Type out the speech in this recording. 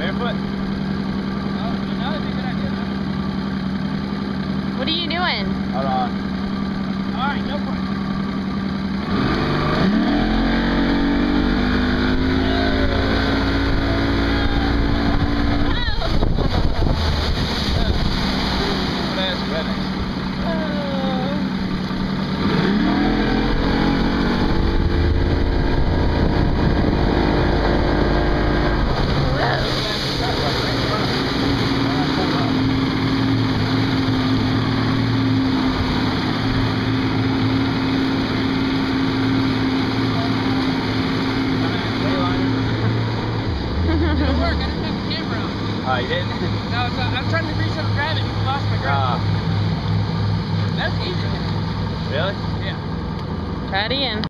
barefoot? Oh, you know, that'd be a good idea, huh? What are you doing? Hold on. Alright, go for it. That's redneck. Oh, you didn't? No, I'm trying to reach up and grab it and lost my grip. That's easy. Really? Yeah. Try it again.